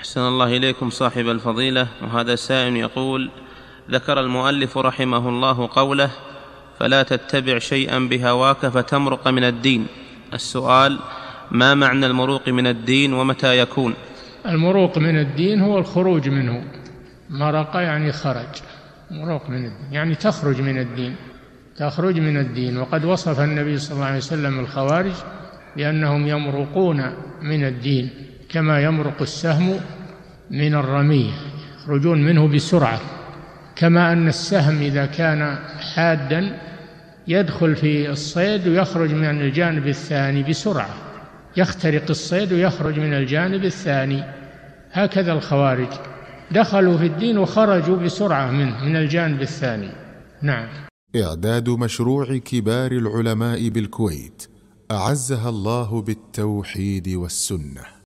أحسن الله إليكم صاحب الفضيلة. وهذا سائل يقول: ذكر المؤلف رحمه الله قوله: فلا تتبع شيئا بهواك فتمرق من الدين. السؤال: ما معنى المروق من الدين ومتى يكون؟ المروق من الدين هو الخروج منه. مرق يعني خرج، مروق من الدين يعني تخرج من الدين، تخرج من الدين. وقد وصف النبي صلى الله عليه وسلم الخوارج بأنهم يمرقون من الدين كما يمرق السهم من الرمية، يخرجون منه بسرعة، كما أن السهم إذا كان حادا يدخل في الصيد ويخرج من الجانب الثاني بسرعة، يخترق الصيد ويخرج من الجانب الثاني. هكذا الخوارج دخلوا في الدين وخرجوا بسرعة منه من الجانب الثاني. نعم. إعداد مشروع كبار العلماء بالكويت أعزها الله بالتوحيد والسنة.